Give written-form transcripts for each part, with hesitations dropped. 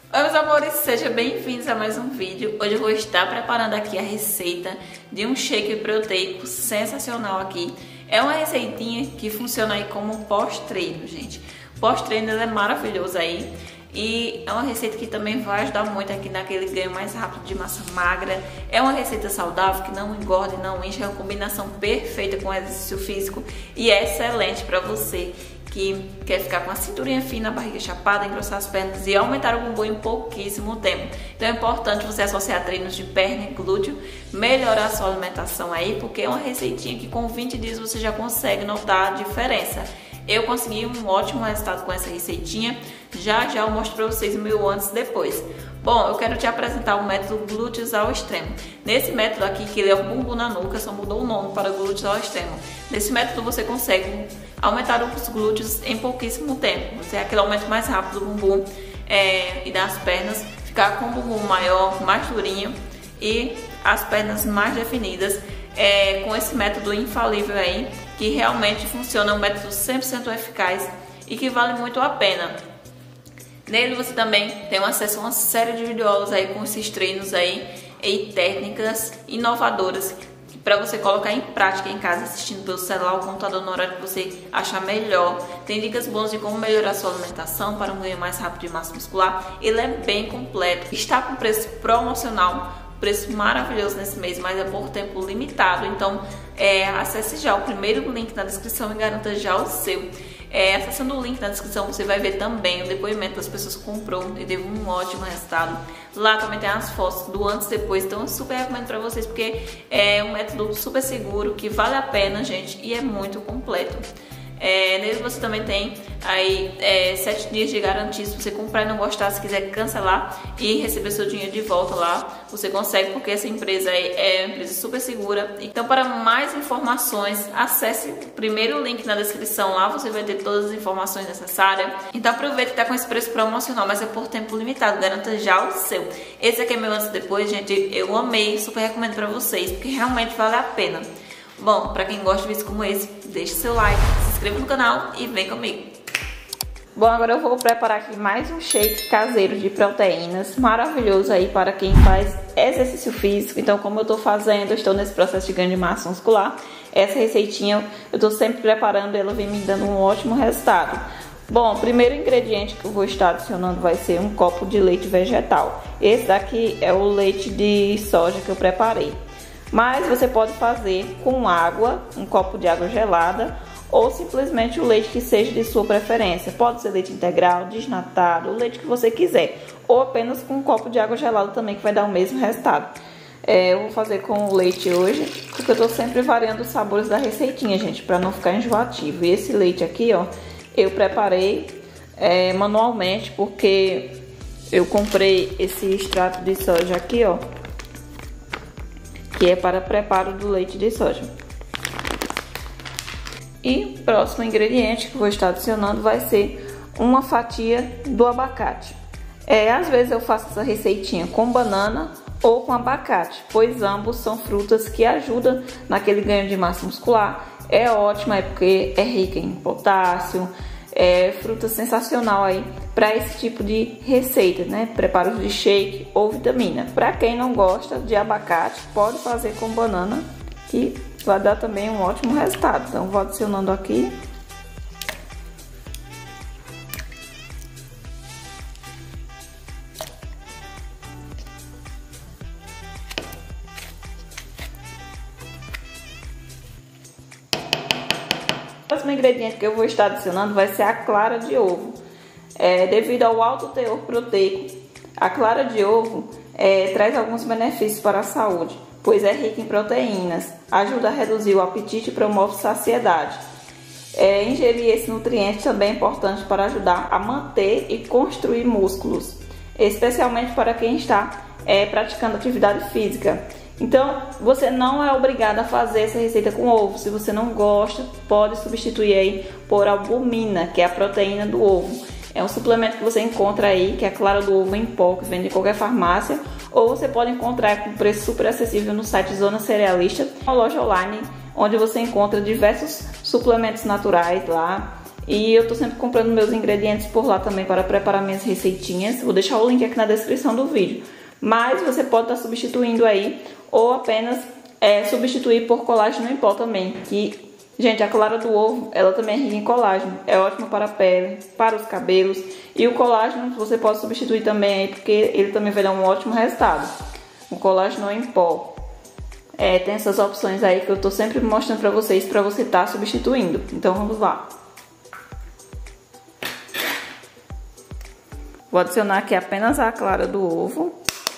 Oi meus amores, sejam bem-vindos a mais um vídeo. Hoje eu vou estar preparando aqui a receita de um shake proteico sensacional aqui. É uma receitinha que funciona aí como pós-treino, gente. Pós-treino é maravilhoso aí. E é uma receita que também vai ajudar muito aqui naquele ganho mais rápido de massa magra. É uma receita saudável que não engorda e não enche. É uma combinação perfeita com exercício físico e é excelente para você que quer ficar com a cinturinha fina, a barriga chapada, engrossar as pernas e aumentar o bumbum em pouquíssimo tempo. Então é importante você associar treinos de perna e glúteo, melhorar a sua alimentação aí, porque é uma receitinha que com 20 dias você já consegue notar a diferença. Eu consegui um ótimo resultado com essa receitinha, já eu mostro para vocês o meu antes e depois. Bom, eu quero te apresentar o método glúteos ao extremo. Nesse método aqui, que ele é o bumbum na nuca, só mudou o nome para glúteos ao extremo. Nesse método você consegue aumentar os glúteos em pouquíssimo tempo. Você é aquele aumento mais rápido do bumbum e das pernas, ficar com o bumbum maior, mais durinho e as pernas mais definidas. Com esse método infalível aí, que realmente funciona, um método 100% eficaz e que vale muito a pena. Nele você também tem acesso a uma série de videoaulas aí com esses treinos aí e técnicas inovadoras para você colocar em prática em casa, assistindo pelo celular ou computador no horário que você achar melhor. Tem dicas boas de como melhorar a sua alimentação para um ganho mais rápido de massa muscular. Ele é bem completo, está com preço promocional, preço maravilhoso nesse mês, mas é por tempo limitado. Então acesse já o primeiro link na descrição e garanta já o seu. Acessando o link na descrição você vai ver também o depoimento das pessoas que comprou e teve um ótimo resultado. Lá também tem as fotos do antes e depois, então eu super recomendo pra vocês porque é um método super seguro, que vale a pena, gente, e é muito completo. Nele você também tem aí 7 dias de garantia. Se você comprar e não gostar, se quiser cancelar e receber seu dinheiro de volta lá, você consegue, porque essa empresa é uma empresa super segura. Então, para mais informações, acesse o primeiro link na descrição. Lá você vai ter todas as informações necessárias. Então aproveita que tá com esse preço promocional, mas é por tempo limitado, garanta já o seu. Esse aqui é meu antes e depois, gente. Eu amei, super recomendo pra vocês, porque realmente vale a pena. Bom, pra quem gosta de vídeos como esse, deixe seu like, se inscreva no canal e vem comigo. Bom, agora eu vou preparar aqui mais um shake caseiro de proteínas, maravilhoso aí para quem faz exercício físico. Então, como eu tô fazendo, eu estou nesse processo de ganho de massa muscular, essa receitinha eu tô sempre preparando, ela vem me dando um ótimo resultado. Bom, o primeiro ingrediente que eu vou estar adicionando vai ser um copo de leite vegetal. Esse daqui é o leite de soja que eu preparei. Mas você pode fazer com água, um copo de água gelada, ou simplesmente o leite que seja de sua preferência. Pode ser leite integral, desnatado, o leite que você quiser. Ou apenas com um copo de água gelada também, que vai dar o mesmo resultado. Eu vou fazer com o leite hoje, porque eu tô sempre variando os sabores da receitinha, gente, para não ficar enjoativo. E esse leite aqui, ó, eu preparei manualmente, porque eu comprei esse extrato de soja aqui, ó, que é para preparo do leite de soja. E o próximo ingrediente que eu vou estar adicionando vai ser uma fatia do abacate. Às vezes eu faço essa receitinha com banana ou com abacate, pois ambos são frutas que ajudam naquele ganho de massa muscular. É ótima, porque é rica em potássio, fruta sensacional aí para esse tipo de receita, né? Preparos de shake ou vitamina. Para quem não gosta de abacate, pode fazer com banana, que vai dar também um ótimo resultado. Então vou adicionando aqui. O próximo ingrediente que eu vou estar adicionando vai ser a clara de ovo. Devido ao alto teor proteico, a clara de ovo traz alguns benefícios para a saúde, pois é rica em proteínas, ajuda a reduzir o apetite e promove saciedade. Ingerir esse nutriente também é importante para ajudar a manter e construir músculos, especialmente para quem está praticando atividade física. Então, você não é obrigado a fazer essa receita com ovo. Se você não gosta, pode substituir aí por albumina, que é a proteína do ovo. É um suplemento que você encontra aí, que é a clara do ovo em pó, que vende em qualquer farmácia. Ou você pode encontrar com preço super acessível no site Zona Cerealista, uma loja online, onde você encontra diversos suplementos naturais lá. E eu tô sempre comprando meus ingredientes por lá também para preparar minhas receitinhas. Vou deixar o link aqui na descrição do vídeo. Mas você pode estar substituindo aí, ou apenas substituir por colágeno em pó também. Que, gente, a clara do ovo, ela também é rica em colágeno. É ótimo para a pele, para os cabelos. E o colágeno você pode substituir também aí, porque ele também vai dar um ótimo resultado. O colágeno em pó. Tem essas opções aí que eu tô sempre mostrando pra vocês, pra você estar substituindo. Então vamos lá. Vou adicionar aqui apenas a clara do ovo.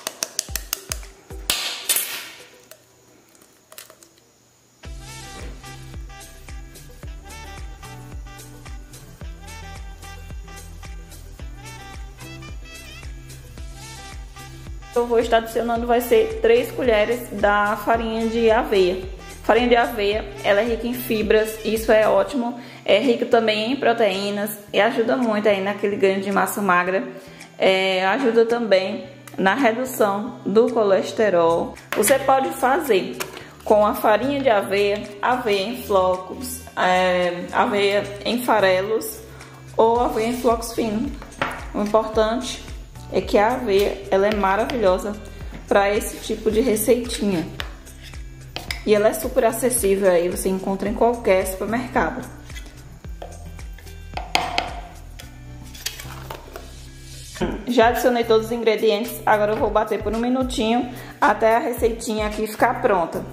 Eu vou estar adicionando, vai ser 3 colheres da farinha de aveia. Farinha de aveia, ela é rica em fibras, isso é ótimo. É rica também em proteínas e ajuda muito aí naquele ganho de massa magra. Ajuda também na redução do colesterol. Você pode fazer com a farinha de aveia, aveia em flocos, aveia em farelos ou aveia em flocos finos. O importante é que a aveia, ela é maravilhosa para esse tipo de receitinha. E ela é super acessível aí, você encontra em qualquer supermercado. Já adicionei todos os ingredientes, agora eu vou bater por um minutinho até a receitinha aqui ficar pronta.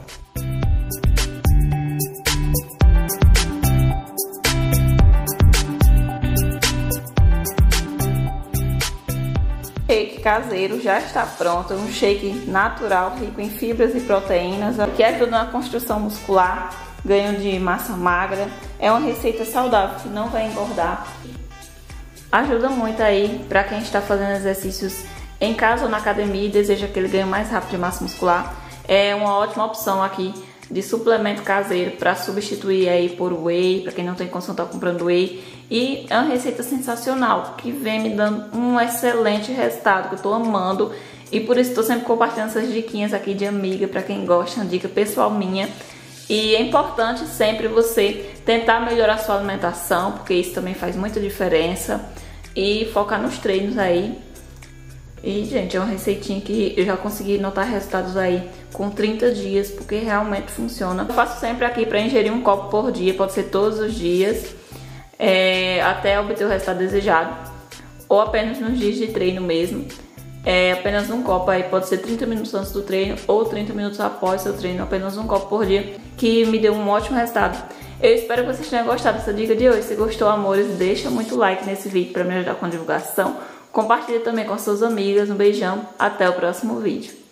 O shake caseiro já está pronto, um shake natural, rico em fibras e proteínas, que ajuda na construção muscular, ganho de massa magra. É uma receita saudável que não vai engordar. Ajuda muito aí para quem está fazendo exercícios em casa ou na academia e deseja aquele ganho mais rápido de massa muscular. É uma ótima opção aqui de suplemento caseiro para substituir aí por whey, para quem não tem condição de estar comprando whey. E é uma receita sensacional, que vem me dando um excelente resultado, que eu tô amando. E por isso estou sempre compartilhando essas diquinhas aqui de amiga, para quem gosta, uma dica pessoal minha. E é importante sempre você tentar melhorar a sua alimentação, porque isso também faz muita diferença. E focar nos treinos aí. E, gente, é uma receitinha que eu já consegui notar resultados aí com 30 dias, porque realmente funciona. Eu faço sempre aqui para ingerir um copo por dia, pode ser todos os dias, até obter o resultado desejado. Ou apenas nos dias de treino mesmo. Apenas um copo aí, pode ser 30 minutos antes do treino ou 30 minutos após seu treino, apenas um copo por dia, que me deu um ótimo resultado. Eu espero que vocês tenham gostado dessa dica de hoje. Se gostou, amores, deixa muito like nesse vídeo para me ajudar com a divulgação. Compartilha também com suas amigas. Um beijão, até o próximo vídeo.